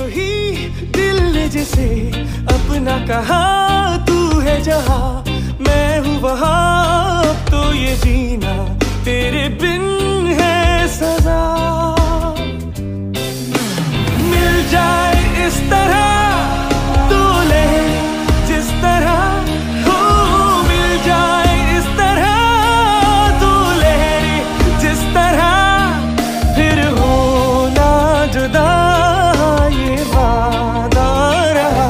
ही दिल ने जिसे अपना कहा, तू है जहाँ मैं हूँ वहाँ, अब तो ये जीना तेरे बिन है सजा। मिल जाए इस तरह तू ले जिस तरह हो, मिल जाए इस तरह तू ले जिस तरह, फिर होना जुदा ये वादा रहा।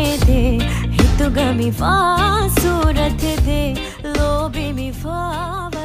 Mi fa surat de lo bi mi fa